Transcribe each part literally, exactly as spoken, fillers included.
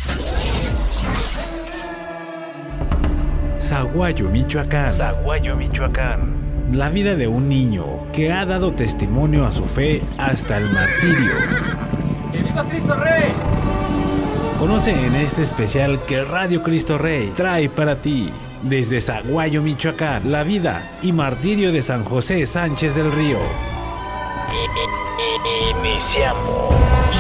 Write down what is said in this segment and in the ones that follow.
Zaguayo, Michoacán. Zaguayo, Michoacán. La vida de un niño que ha dado testimonio a su fe hasta el martirio. ¡Que viva Cristo Rey! Conoce en este especial que Radio Cristo Rey trae para ti, desde Zaguayo, Michoacán, la vida y martirio de San José Sánchez del Río. Iniciamos.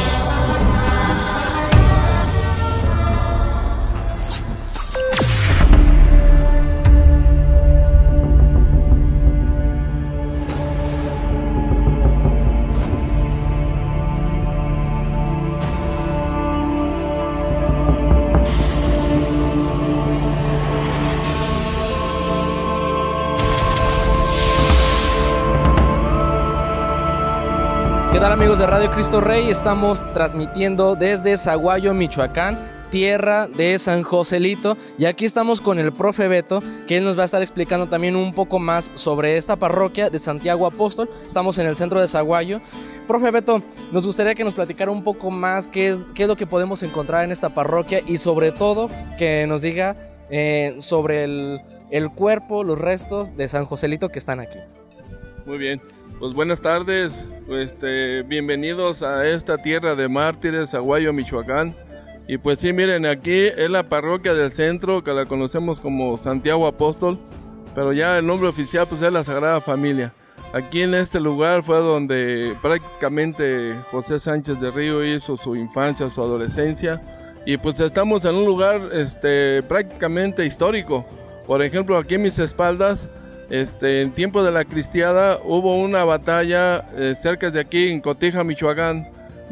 ¿Qué tal, amigos de Radio Cristo Rey? Estamos transmitiendo desde Zaguayo, Michoacán, tierra de San Joselito, y aquí estamos con el profe Beto, que él nos va a estar explicando también un poco más sobre esta parroquia de Santiago Apóstol. Estamos en el centro de Zaguayo. Profe Beto, nos gustaría que nos platicara un poco más qué es, qué es lo que podemos encontrar en esta parroquia, y sobre todo que nos diga eh, sobre el, el cuerpo, los restos de San Joselito que están aquí. Muy bien. Pues buenas tardes, este, bienvenidos a esta tierra de mártires, Zaguayo, Michoacán. Y pues sí, miren, aquí es la parroquia del centro, que la conocemos como Santiago Apóstol, pero ya el nombre oficial pues es la Sagrada Familia. Aquí en este lugar fue donde prácticamente José Sánchez del Río hizo su infancia, su adolescencia, y pues estamos en un lugar este, prácticamente histórico. Por ejemplo, aquí en mis espaldas, Este, en tiempo de la cristiada hubo una batalla eh, cerca de aquí en Cotija, Michoacán,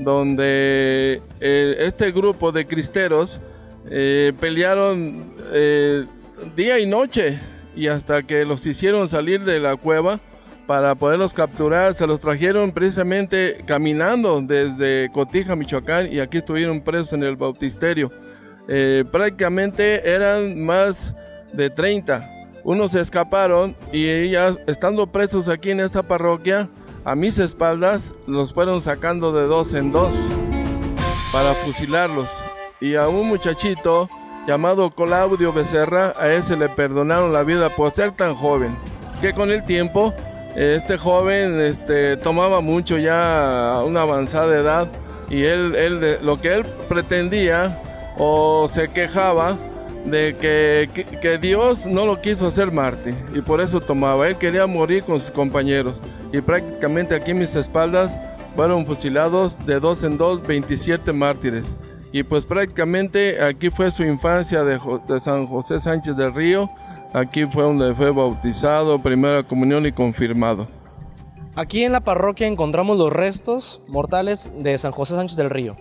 donde eh, este grupo de cristeros eh, pelearon eh, día y noche, y hasta que los hicieron salir de la cueva para poderlos capturar. Se los trajeron precisamente caminando desde Cotija, Michoacán, y aquí estuvieron presos en el bautisterio. Eh, prácticamente eran más de treinta. Unos se escaparon y ya estando presos aquí en esta parroquia, a mis espaldas los fueron sacando de dos en dos para fusilarlos. Y a un muchachito llamado Claudio Becerra, a ese le perdonaron la vida por ser tan joven, que con el tiempo este joven este, tomaba mucho ya a una avanzada edad, y él, él lo que él pretendía o se quejaba de que, que, que Dios no lo quiso hacer mártir, y por eso tomaba. Él quería morir con sus compañeros, y prácticamente aquí en mis espaldas fueron fusilados de dos en dos veintisiete mártires. Y pues prácticamente aquí fue su infancia de, de San José Sánchez del Río. Aquí fue donde fue bautizado, primera comunión y confirmado. Aquí en la parroquia encontramos los restos mortales de San José Sánchez del Río.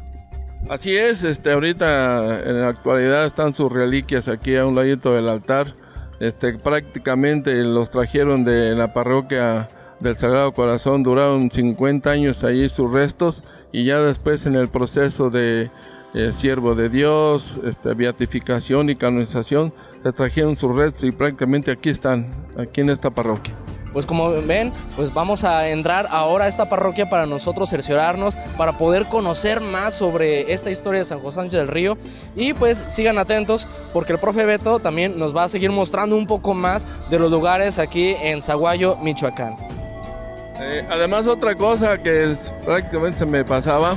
Así es, este, ahorita en la actualidad están sus reliquias aquí a un ladito del altar. Este, prácticamente los trajeron de la parroquia del Sagrado Corazón, duraron cincuenta años ahí sus restos, y ya después en el proceso de eh, siervo de Dios, este, beatificación y canonización, le trajeron sus restos y prácticamente aquí están, aquí en esta parroquia. Pues como ven, pues vamos a entrar ahora a esta parroquia para nosotros cerciorarnos, para poder conocer más sobre esta historia de San José Sánchez del Río. Y pues sigan atentos, porque el profe Beto también nos va a seguir mostrando un poco más de los lugares aquí en Zaguayo, Michoacán. Eh, además, otra cosa que es, prácticamente se me pasaba,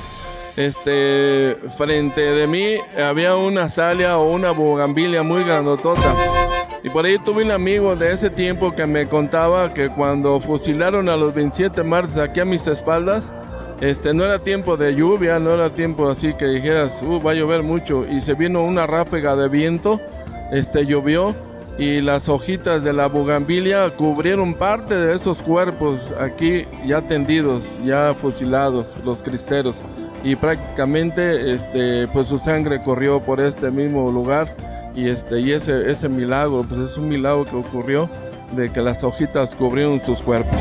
este, frente de mí había una azalea o una bugambilia muy grandotota. Y por ahí tuve un amigo de ese tiempo que me contaba que cuando fusilaron a los veintisiete mártires aquí a mis espaldas, este, no era tiempo de lluvia, no era tiempo así que dijeras, uh, va a llover mucho, y se vino una ráfaga de viento, este, llovió, y las hojitas de la bugambilia cubrieron parte de esos cuerpos aquí ya tendidos, ya fusilados, los cristeros, y prácticamente este, pues su sangre corrió por este mismo lugar. Y, este, y ese, ese milagro, pues es un milagro que ocurrió, de que las hojitas cubrieron sus cuerpos.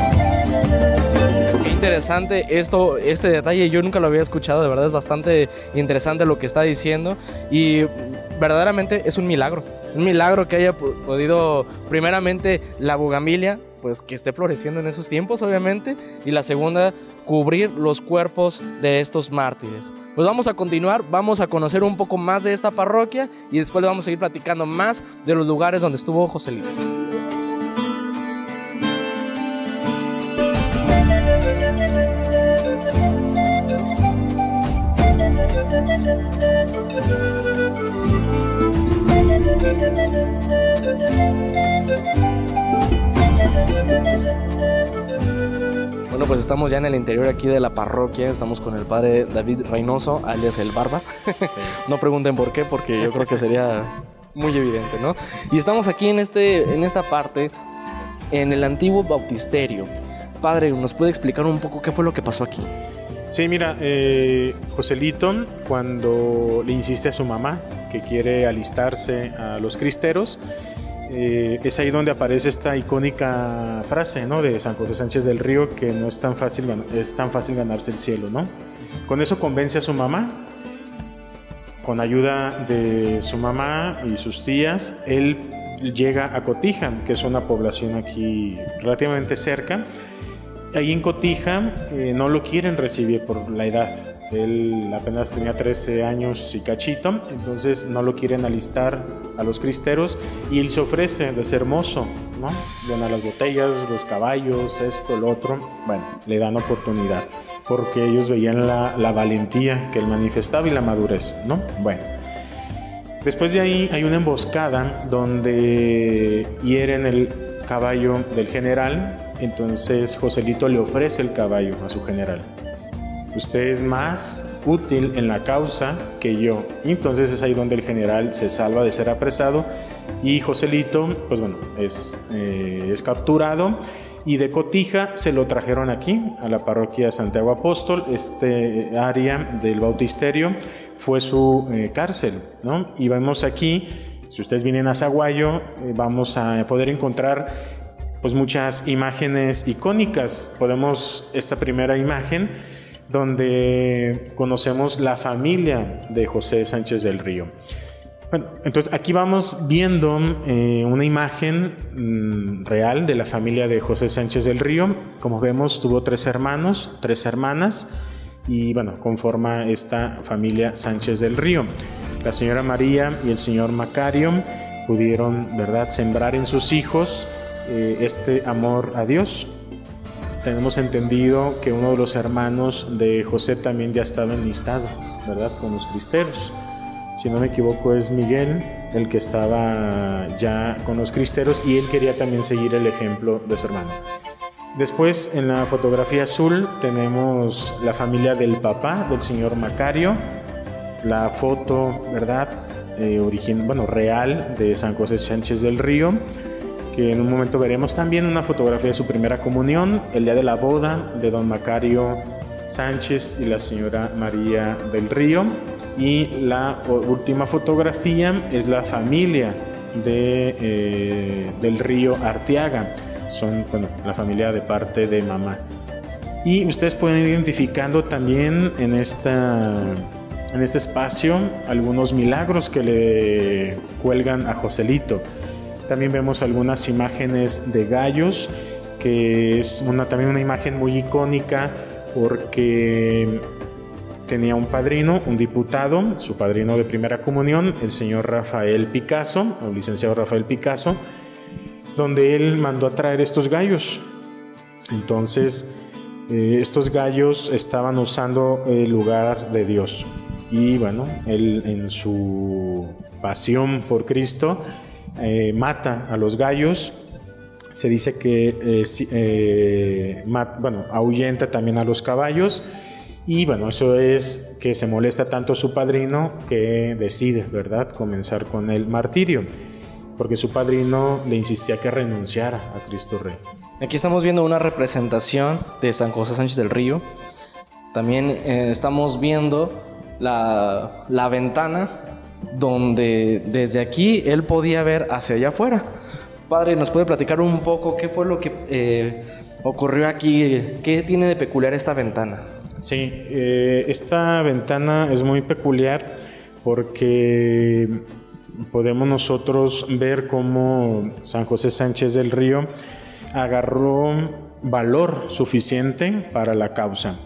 Qué interesante esto, este detalle, yo nunca lo había escuchado, de verdad es bastante interesante lo que está diciendo, y verdaderamente es un milagro, un milagro que haya podido primeramente la bugambilia pues que esté floreciendo en esos tiempos, obviamente, y la segunda, cubrir los cuerpos de estos mártires. Pues vamos a continuar, vamos a conocer un poco más de esta parroquia y después le vamos a seguir platicando más de los lugares donde estuvo Joselito. Bueno, pues estamos ya en el interior aquí de la parroquia, estamos con el padre David Reynoso, alias el Barbas. Sí. No pregunten por qué, porque yo creo que sería muy evidente, ¿no? Y estamos aquí en, este, en esta parte, en el antiguo bautisterio. Padre, ¿nos puede explicar un poco qué fue lo que pasó aquí? Sí, mira, eh, Joselito, cuando le insiste a su mamá que quiere alistarse a los cristeros, Eh, es ahí donde aparece esta icónica frase, ¿no?, de San José Sánchez del Río, que no es tan fácil, es tan fácil ganarse el cielo, ¿no? Con eso convence a su mamá. Con ayuda de su mamá y sus tías, él llega a Cotija, que es una población aquí relativamente cerca. Ahí en Cotija eh, no lo quieren recibir por la edad. Él apenas tenía trece años y cachito, entonces no lo quieren alistar a los cristeros y él se ofrece de ser mozo, ¿no? Dona las botellas, los caballos, esto, lo otro. Bueno, le dan oportunidad porque ellos veían la, la valentía que él manifestaba y la madurez, ¿no? Bueno, después de ahí hay una emboscada donde hieren el caballo del general. Entonces Joselito le ofrece el caballo a su general. Usted es más útil en la causa que yo. Y entonces es ahí donde el general se salva de ser apresado y Joselito, pues bueno, es, eh, es capturado y de Cotija se lo trajeron aquí a la parroquia Santiago Apóstol. Este área del bautisterio fue su eh, cárcel, ¿no? Y vemos aquí, si ustedes vienen a Zaguayo, eh, vamos a poder encontrar pues muchas imágenes icónicas. Podemos, esta primera imagen donde conocemos la familia de José Sánchez del Río. Bueno, entonces aquí vamos viendo eh, una imagen mmm, real de la familia de José Sánchez del Río. Como vemos, tuvo tres hermanos, tres hermanas y bueno, conforma esta familia Sánchez del Río. La señora María y el señor Macario pudieron, ¿verdad?, sembrar en sus hijos eh, este amor a Dios. Tenemos entendido que uno de los hermanos de José también ya estaba enlistado, ¿verdad?, con los cristeros. Si no me equivoco es Miguel el que estaba ya con los cristeros y él quería también seguir el ejemplo de su hermano. Después en la fotografía azul tenemos la familia del papá del señor Macario, la foto, ¿verdad?, eh, origen, bueno, real de San José Sánchez del Río, que en un momento veremos también una fotografía de su primera comunión, el día de la boda de don Macario Sánchez y la señora María del Río. Y la última fotografía es la familia de, eh, del Río Arteaga, son, bueno, la familia de parte de mamá. Y ustedes pueden ir identificando también en, esta, en este espacio algunos milagros que le cuelgan a Joselito. También vemos algunas imágenes de gallos, que es una, también una imagen muy icónica porque tenía un padrino, un diputado, su padrino de primera comunión, el señor Rafael Picasso, o licenciado Rafael Picasso, donde él mandó a traer estos gallos. Entonces, eh, estos gallos estaban usando el lugar de Dios. Y bueno, él en su pasión por Cristo, Eh, mata a los gallos. Se dice que eh, eh, mat, bueno, ahuyenta también a los caballos y bueno, eso es que se molesta tanto su padrino que decide, ¿verdad?, comenzar con el martirio, porque su padrino le insistía que renunciara a Cristo Rey. Aquí estamos viendo una representación de San José Sánchez del Río. También eh, estamos viendo la, la ventana donde desde aquí él podía ver hacia allá afuera. Padre, ¿nos puede platicar un poco qué fue lo que eh, ocurrió aquí? ¿Qué tiene de peculiar esta ventana? Sí, eh, esta ventana es muy peculiar porque podemos nosotros ver cómo San José Sánchez del Río agarró valor suficiente para la causa.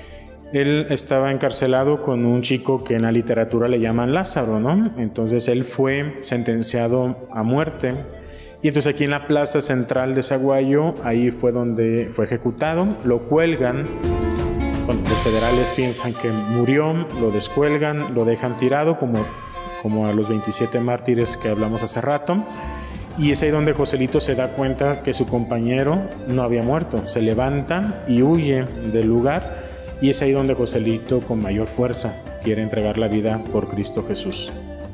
Él estaba encarcelado con un chico que en la literatura le llaman Lázaro, ¿no? Entonces él fue sentenciado a muerte. Y entonces aquí en la plaza central de Saguayo, ahí fue donde fue ejecutado, lo cuelgan. Bueno, los federales piensan que murió, lo descuelgan, lo dejan tirado como, como a los veintisiete mártires que hablamos hace rato. Y es ahí donde Joselito se da cuenta que su compañero no había muerto. Se levanta y huye del lugar. Y es ahí donde Joselito, con mayor fuerza, quiere entregar la vida por Cristo Jesús.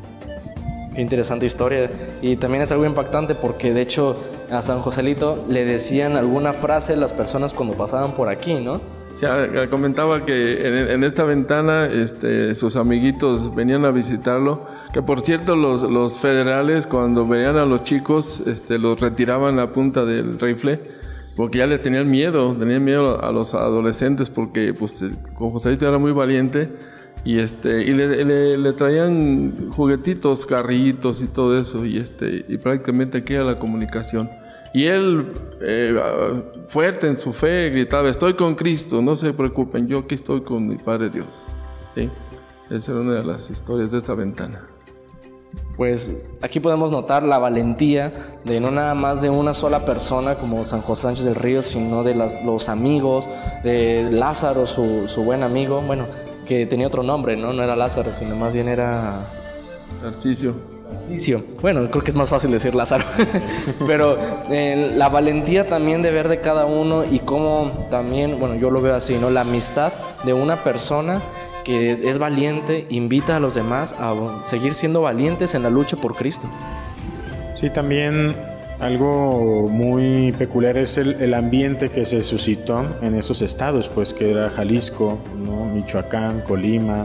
Qué interesante historia. Y también es algo impactante porque, de hecho, a San Joselito le decían alguna frase las personas cuando pasaban por aquí, ¿no? Sí, comentaba que en, en esta ventana este, sus amiguitos venían a visitarlo, que por cierto los, los federales cuando veían a los chicos este, los retiraban a punta del rifle porque ya les tenían miedo, tenían miedo a los adolescentes porque pues con Joselito era muy valiente y, este, y le, le, le traían juguetitos, carritos y todo eso y, este, y prácticamente aquí era la comunicación. Y él, eh, fuerte en su fe, gritaba, estoy con Cristo, no se preocupen, yo aquí estoy con mi Padre Dios. ¿Sí? Esa era una de las historias de esta ventana. Pues aquí podemos notar la valentía de no nada más de una sola persona como San José Sánchez del Río, sino de las, los amigos, de Lázaro, su, su buen amigo, bueno, que tenía otro nombre, ¿no? No era Lázaro, sino más bien era... Tarcisio. Bueno, creo que es más fácil decir Lázaro. Pero eh, la valentía también de ver de cada uno y cómo también, bueno, yo lo veo así, ¿no? La amistad de una persona que es valiente, invita a los demás a seguir siendo valientes en la lucha por Cristo. Sí, también algo muy peculiar es el, el ambiente que se suscitó en esos estados, pues que era Jalisco, ¿no? Michoacán, Colima,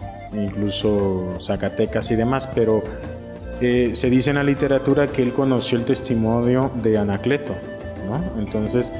incluso Zacatecas y demás, pero Eh, se dice en la literatura que él conoció el testimonio de Anacleto, ¿no? Entonces,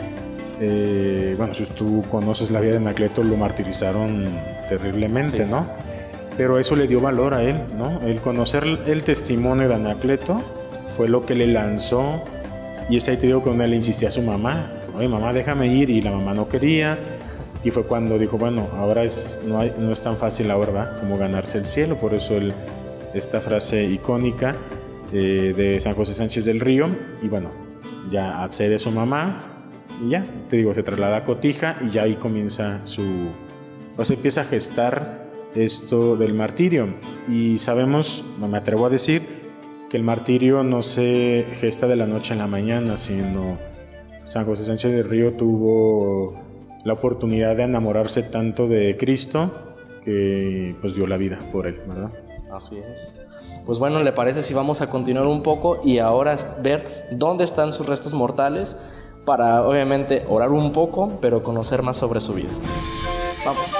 eh, bueno, si tú conoces la vida de Anacleto, lo martirizaron terriblemente, sí. ¿no? Pero eso le dio valor a él, ¿no? El conocer el testimonio de Anacleto fue lo que le lanzó, y es ahí te digo que uno le insistía a su mamá, oye mamá, déjame ir, y la mamá no quería, y fue cuando dijo, bueno, ahora es, no, hay, no es tan fácil ahora, ¿verdad? Como ganarse el cielo, por eso él... esta frase icónica eh, de San José Sánchez del Río, y bueno, ya accede a su mamá y ya, te digo, se traslada a Cotija y ya ahí comienza su, o se empieza a gestar esto del martirio. Y sabemos, me atrevo a decir, que el martirio no se gesta de la noche en la mañana, sino San José Sánchez del Río tuvo la oportunidad de enamorarse tanto de Cristo que pues dio la vida por él, ¿verdad? Así es. Pues bueno, ¿le parece si vamos a continuar un poco y ahora ver dónde están sus restos mortales para obviamente orar un poco, pero conocer más sobre su vida? Vamos.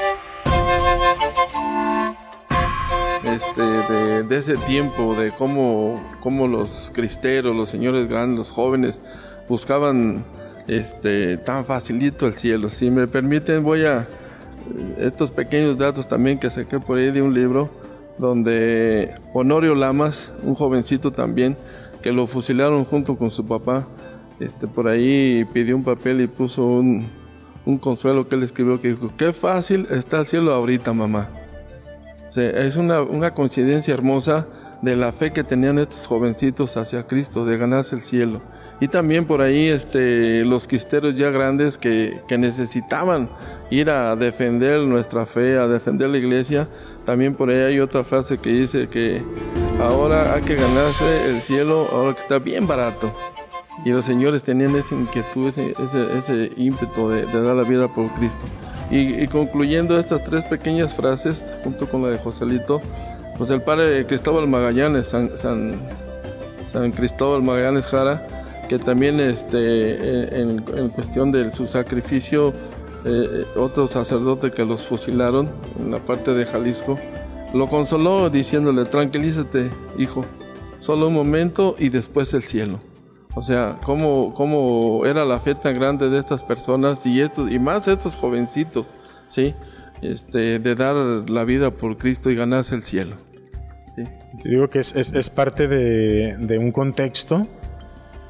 Este, de, de ese tiempo, de cómo, cómo los cristeros, los señores grandes, los jóvenes buscaban este, tan facilito el cielo. Si me permiten, voy a estos pequeños datos también que saqué por ahí de un libro donde Honorio Lamas, un jovencito también, que lo fusilaron junto con su papá, este, por ahí pidió un papel y puso un, un consuelo que él escribió que dijo, qué fácil está el cielo ahorita, mamá. O sea, es una, una coincidencia hermosa de la fe que tenían estos jovencitos hacia Cristo, de ganarse el cielo. Y también por ahí este, los cristeros ya grandes que, que necesitaban ir a defender nuestra fe, a defender la iglesia. También por ahí hay otra frase que dice que ahora hay que ganarse el cielo, ahora que está bien barato. Y los señores tenían esa inquietud, ese, ese, ese ímpetu de, de dar la vida por Cristo. Y, y concluyendo estas tres pequeñas frases, junto con la de Joselito, pues el padre Cristóbal Magallanes, San, San, San Cristóbal Magallanes Jara, que también este, en, en cuestión de su sacrificio, eh, otro sacerdote que los fusilaron en la parte de Jalisco, lo consoló diciéndole, tranquilízate, hijo, solo un momento y después el cielo. O sea, cómo, cómo era la fe tan grande de estas personas y, estos, y más estos jovencitos, ¿sí? Este, de dar la vida por Cristo y ganarse el cielo. ¿Sí? Te digo que es, es, es parte de, de un contexto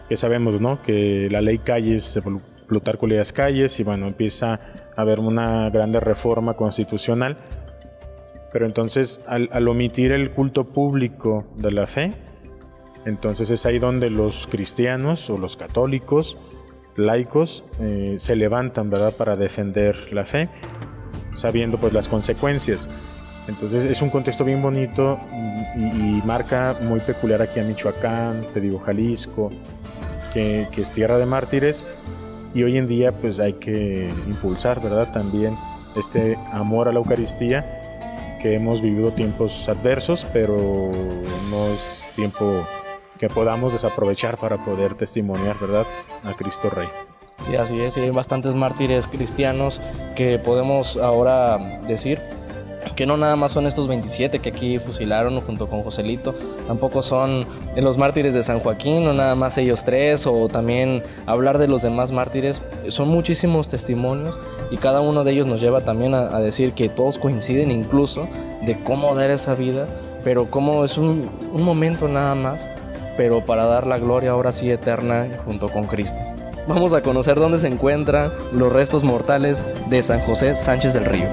que sabemos, ¿no? Que la ley Calles, Plutarco Elías Calles, y bueno, empieza a haber una grande reforma constitucional. Pero entonces, al, al omitir el culto público de la fe, entonces es ahí donde los cristianos o los católicos, laicos, eh, se levantan, ¿verdad?, para defender la fe, sabiendo pues las consecuencias. Entonces es un contexto bien bonito y, y marca muy peculiar aquí a Michoacán, te digo Jalisco, que, que es tierra de mártires, y hoy en día pues hay que impulsar, ¿verdad?, también este amor a la Eucaristía, que hemos vivido tiempos adversos, pero no es tiempo que podamos desaprovechar para poder testimoniar, ¿verdad?, a Cristo Rey. Sí, así es, y hay bastantes mártires cristianos que podemos ahora decir que no nada más son estos veintisiete que aquí fusilaron junto con Joselito, tampoco son los mártires de San Joaquín, no nada más ellos tres, o también hablar de los demás mártires. Son muchísimos testimonios y cada uno de ellos nos lleva también a, a decir que todos coinciden incluso de cómo dar esa vida, pero cómo es un, un momento nada más, pero para dar la gloria ahora sí eterna junto con Cristo. Vamos a conocer dónde se encuentran los restos mortales de San José Sánchez del Río.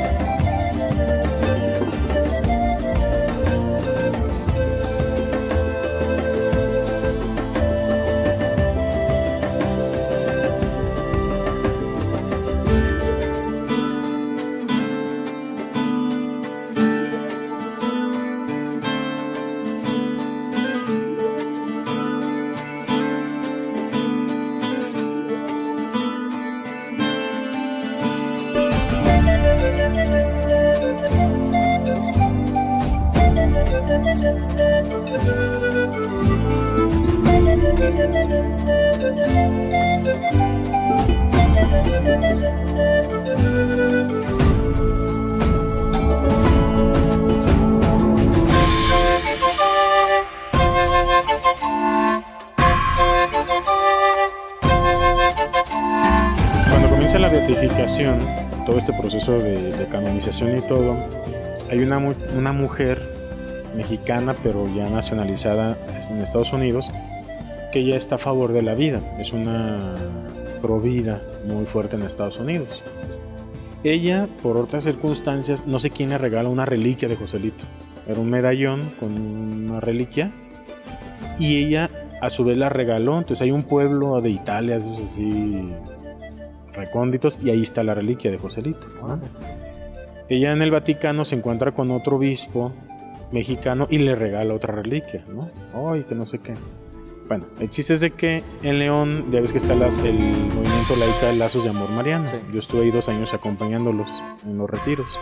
La beatificación, todo este proceso de, de canonización y todo, hay una, una mujer mexicana, pero ya nacionalizada en Estados Unidos, que ya está a favor de la vida, es una provida muy fuerte en Estados Unidos. Ella, por otras circunstancias, no sé quién le regala una reliquia de Joselito, era un medallón con una reliquia, y ella a su vez la regaló. Entonces hay un pueblo de Italia, esos así recónditos, y ahí está la reliquia de Joselito, ¿no? Ella en el Vaticano se encuentra con otro obispo mexicano y le regala otra reliquia, ¿no? Ay, que no sé qué. Bueno, existe de que en León, ya ves que está la, el movimiento laica Lazos de Amor Mariano. Sí. Yo estuve ahí dos años acompañándolos en los retiros.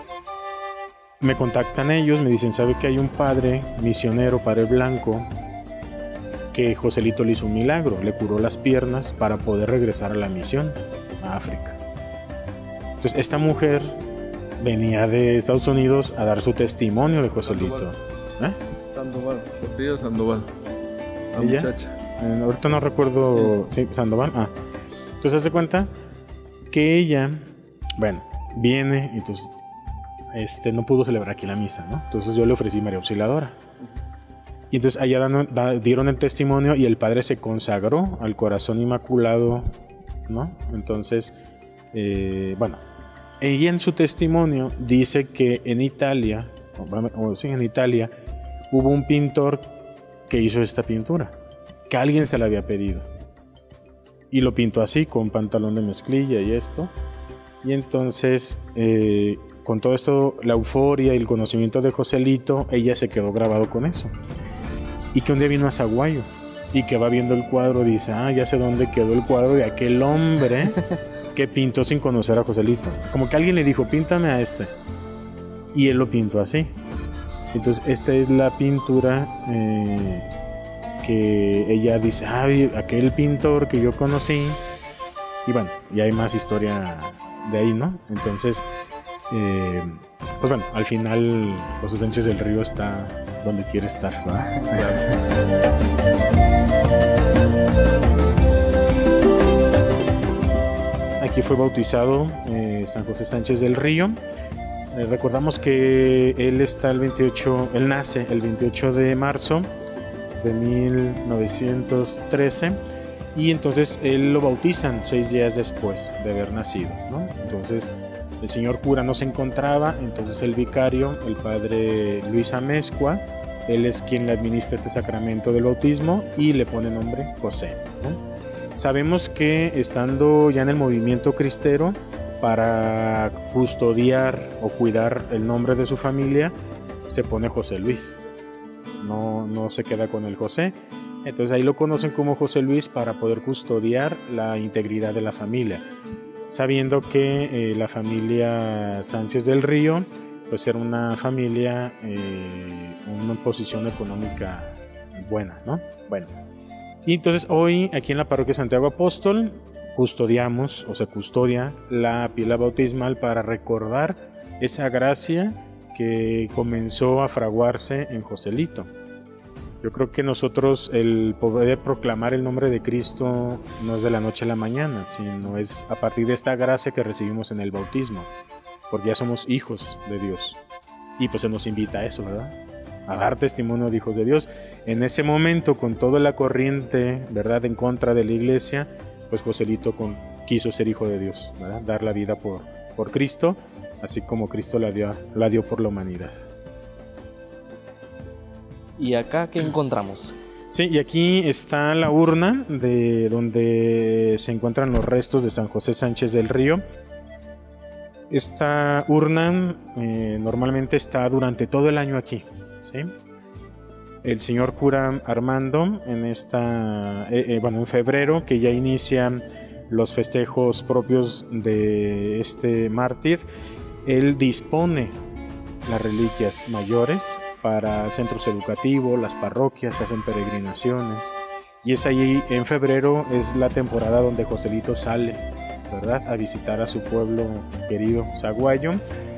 Me contactan ellos, me dicen, ¿sabe que hay un padre misionero, padre blanco, que Joselito le hizo un milagro, le curó las piernas para poder regresar a la misión a África? Entonces esta mujer venía de Estados Unidos a dar su testimonio de Joselito. ¿Eh? Sandoval, se pide Sandoval, la ¿Ella? muchacha. Eh, ahorita no recuerdo, sí, sí Sandoval. Ah. Entonces hace cuenta que ella, bueno, viene, entonces este, no pudo celebrar aquí la misa, ¿no? Entonces yo le ofrecí María Auxiliadora. Y entonces allá dan, da, dieron el testimonio y el padre se consagró al corazón inmaculado, ¿no? Entonces, eh, bueno, ella en su testimonio dice que en Italia, o, o sí, en Italia, hubo un pintor que hizo esta pintura, que alguien se la había pedido. Y lo pintó así, con pantalón de mezclilla y esto. Y entonces, eh, con todo esto, la euforia y el conocimiento de Joselito, ella se quedó grabado con eso. Y que un día vino a Zaguayo y que va viendo el cuadro, dice, ah, ya sé dónde quedó el cuadro de aquel hombre que pintó sin conocer a Joselito. Como que alguien le dijo, píntame a este. Y él lo pintó así. Entonces esta es la pintura eh, que ella dice, ah, aquel pintor que yo conocí. Y bueno, y hay más historia de ahí, ¿no? Entonces, eh, pues bueno, al final José Sánchez del Río está donde quiere estar, ¿verdad? Aquí fue bautizado eh, San José Sánchez del Río. Eh, recordamos que él está el veintiocho, él nace el veintiocho de marzo de mil novecientos trece, y entonces él lo bautizan seis días después de haber nacido, ¿no? Entonces el señor cura no se encontraba, entonces el vicario, el padre Luis Amezcua, él es quien le administra este sacramento del bautismo y le pone nombre José, ¿no? Sabemos que estando ya en el movimiento cristero, para custodiar o cuidar el nombre de su familia, se pone José Luis, no, no se queda con el José. Entonces ahí lo conocen como José Luis para poder custodiar la integridad de la familia, sabiendo que eh, la familia Sánchez del Río pues era una familia eh, en una posición económica buena, ¿no? Bueno, y entonces hoy aquí en la parroquia Santiago Apóstol custodiamos o se custodia la pila bautismal para recordar esa gracia que comenzó a fraguarse en Joselito. Yo creo que nosotros el poder proclamar el nombre de Cristo no es de la noche a la mañana, sino es a partir de esta gracia que recibimos en el bautismo, porque ya somos hijos de Dios. Y pues se nos invita a eso, ¿verdad? A dar testimonio de hijos de Dios. En ese momento, con toda la corriente, ¿verdad?, en contra de la iglesia, pues Joselito con, quiso ser hijo de Dios, ¿verdad?, dar la vida por, por Cristo, así como Cristo la dio, la dio por la humanidad. ¿Y acá qué encontramos? Sí, y aquí está la urna de donde se encuentran los restos de San José Sánchez del Río. Esta urna eh, normalmente está durante todo el año aquí, ¿sí? El señor cura Armando en esta, eh, eh, bueno, en febrero, que ya inician los festejos propios de este mártir, él dispone las reliquias mayores para centros educativos, las parroquias, se hacen peregrinaciones, y es ahí en febrero, es la temporada donde Joselito sale, ¿verdad?, a visitar a su pueblo querido, Saguayo,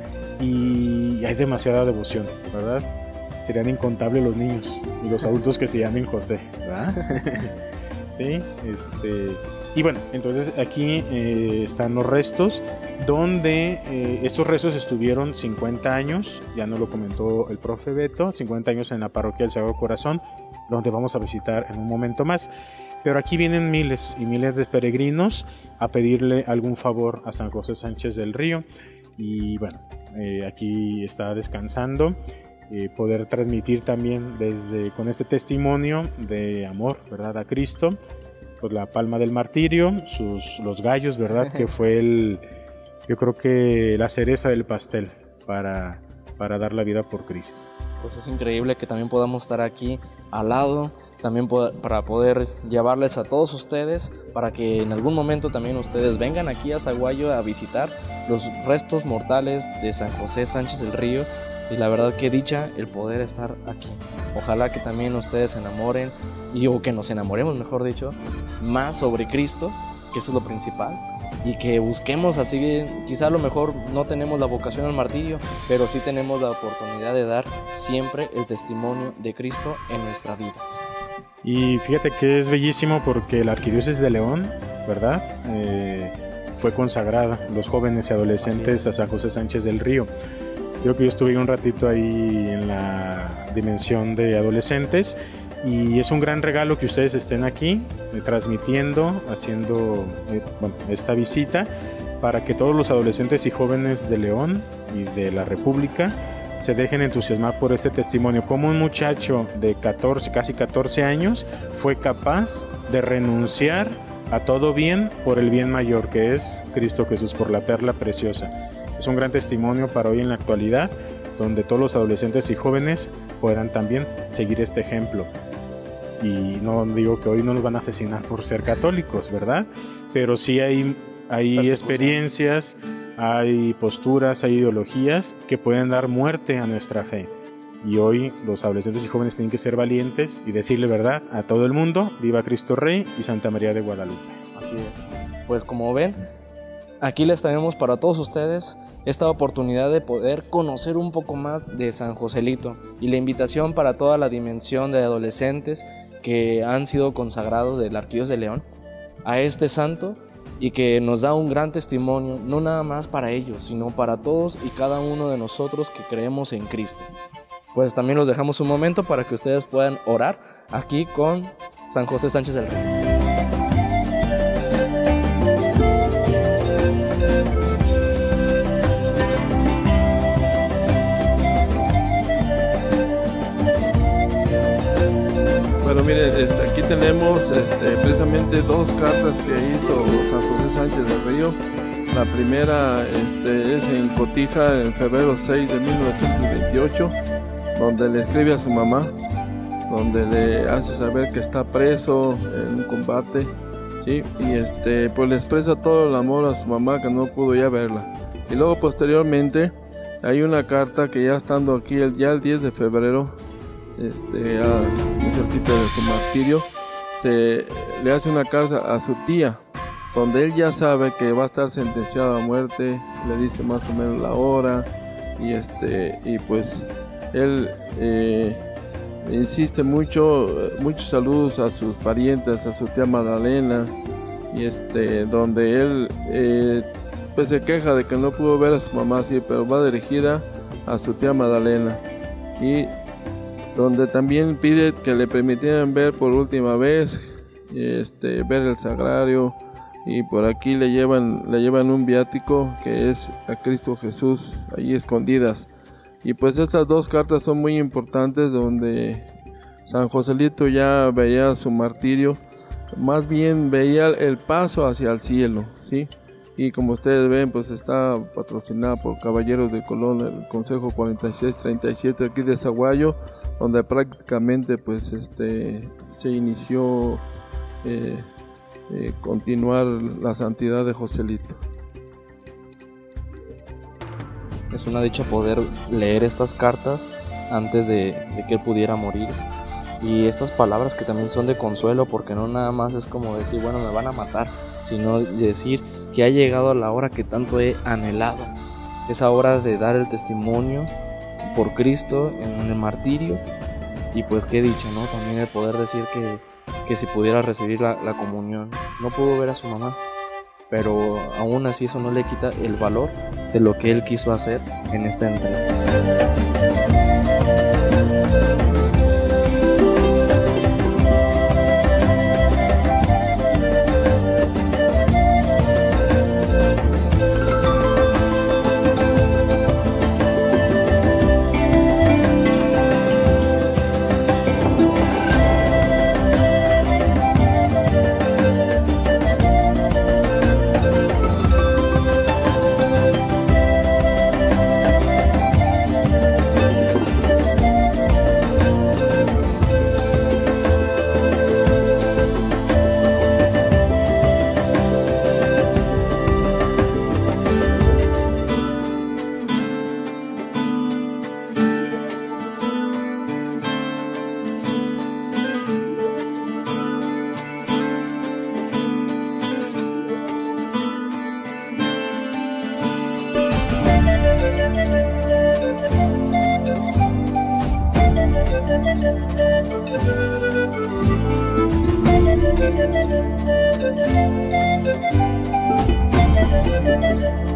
y hay demasiada devoción, ¿verdad? Serían incontables los niños y los adultos que se llamen José, ¿verdad? Sí, este... Y bueno, entonces aquí eh, están los restos, donde eh, esos restos estuvieron cincuenta años, ya nos lo comentó el profe Beto, cincuenta años en la parroquia del Sagrado Corazón, donde vamos a visitar en un momento más. Pero aquí vienen miles y miles de peregrinos a pedirle algún favor a San José Sánchez del Río, y bueno, eh, aquí está descansando. Eh, poder transmitir también desde con este testimonio de amor, ¿verdad?, a Cristo, pues la palma del martirio, sus los gallos, ¿verdad?, que fue el, yo creo que la cereza del pastel para, para dar la vida por Cristo. Pues es increíble que también podamos estar aquí al lado, también po- para poder llevarles a todos ustedes, para que en algún momento también ustedes vengan aquí a Saguayo a visitar los restos mortales de San José Sánchez del Río. Y la verdad que dicha el poder estar aquí. Ojalá que también ustedes se enamoren, y o que nos enamoremos, mejor dicho, más sobre Cristo, que eso es lo principal, y que busquemos así, quizá a lo mejor no tenemos la vocación al martirio, pero sí tenemos la oportunidad de dar siempre el testimonio de Cristo en nuestra vida. Y fíjate que es bellísimo porque la Arquidiócesis de León, ¿verdad?, eh, fue consagrada, los jóvenes y adolescentes, a San José Sánchez del Río. Creo que yo estuve un ratito ahí en la dimensión de adolescentes, y es un gran regalo que ustedes estén aquí eh, transmitiendo, haciendo eh, bueno, esta visita, para que todos los adolescentes y jóvenes de León y de la República se dejen entusiasmar por este testimonio. Como un muchacho de catorce, casi catorce años fue capaz de renunciar a todo bien por el bien mayor, que es Cristo Jesús, por la perla preciosa. Es un gran testimonio para hoy en la actualidad, donde todos los adolescentes y jóvenes puedan también seguir este ejemplo. Y no digo que hoy no nos van a asesinar por ser católicos, ¿verdad? Pero sí hay, hay experiencias, hay posturas, hay ideologías que pueden dar muerte a nuestra fe. Y hoy los adolescentes y jóvenes tienen que ser valientes y decirle verdad a todo el mundo: viva Cristo Rey y Santa María de Guadalupe. Así es. Pues como ven, aquí les traemos para todos ustedes esta oportunidad de poder conocer un poco más de San Joselito, y la invitación para toda la dimensión de adolescentes que han sido consagrados del Arquidiócesis de León a este santo, y que nos da un gran testimonio, no nada más para ellos, sino para todos y cada uno de nosotros que creemos en Cristo. Pues también los dejamos un momento para que ustedes puedan orar aquí con San José Sánchez del Río. Bueno, miren, este, aquí tenemos este, precisamente dos cartas que hizo San José Sánchez del Río. La primera este, es en Cotija, en febrero seis de mil novecientos veintiocho, donde le escribe a su mamá, donde le hace saber que está preso en un combate, ¿sí? Y este, pues le expresa todo el amor a su mamá, que no pudo ya verla. Y luego posteriormente hay una carta que ya estando aquí, el, ya el diez de febrero, este, a, muy cerquita de su martirio, se le hace una carta a su tía, donde él ya sabe que va a estar sentenciado a muerte, le dice más o menos la hora, y este y pues él eh, insiste mucho, muchos saludos a sus parientes, a su tía Magdalena, y este donde él eh, pues se queja de que no pudo ver a su mamá, sí, pero va dirigida a su tía Magdalena, y donde también pide que le permitieran ver por última vez, este, ver el sagrario, y por aquí le llevan, le llevan un viático que es a Cristo Jesús, ahí escondidas. Y pues estas dos cartas son muy importantes, donde San Joselito ya veía su martirio, más bien veía el paso hacia el cielo, ¿sí? Y como ustedes ven, pues está patrocinada por Caballeros de Colón, el Consejo cuarenta y seis treinta y siete aquí de Zaguayo, donde prácticamente pues este se inició eh, eh, continuar la santidad de Joselito. Es una dicha poder leer estas cartas antes de, de que él pudiera morir, y estas palabras que también son de consuelo, porque no nada más es como decir, bueno, me van a matar, sino decir que ha llegado la hora que tanto he anhelado, esa hora de dar el testimonio por Cristo en el martirio. Y pues qué dicha, ¿no? También el poder decir que, que si pudiera recibir la, la comunión. No pudo ver a su mamá, pero aún así eso no le quita el valor de lo que él quiso hacer en esta entrega. Thank you.